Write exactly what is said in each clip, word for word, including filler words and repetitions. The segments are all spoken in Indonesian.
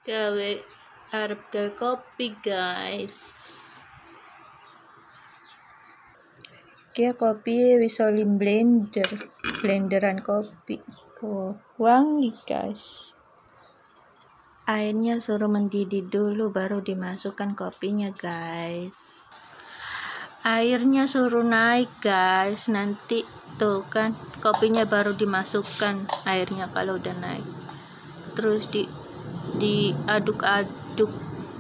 gawe arep gawe kopi guys. Kia kopi wis olim blender, blenderan kopi. Tuh, wangi guys. Airnya suruh mendidih dulu baru dimasukkan kopinya guys. Airnya suruh naik guys, nanti tuh kan kopinya baru dimasukkan airnya kalau udah naik. Terus di diaduk-aduk.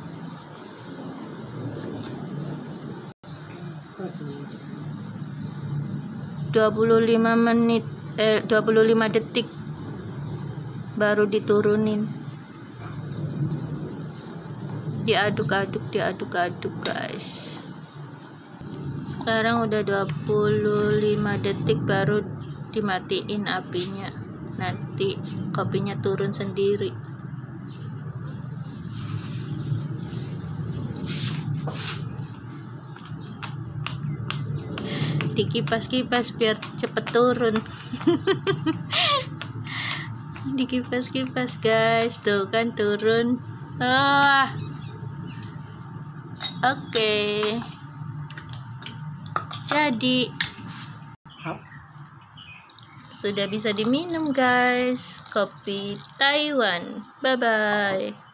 dua puluh lima menit eh dua puluh lima detik baru diturunin. Diaduk-aduk, diaduk-aduk guys. Sekarang udah dua puluh lima detik baru dimatiin apinya. Nanti kopinya turun sendiri. Dikipas-kipas biar cepet turun. Dikipas-kipas guys, tuh kan turun. Ah, oke, okay. Jadi sudah bisa diminum guys, kopi Taiwan. Bye bye.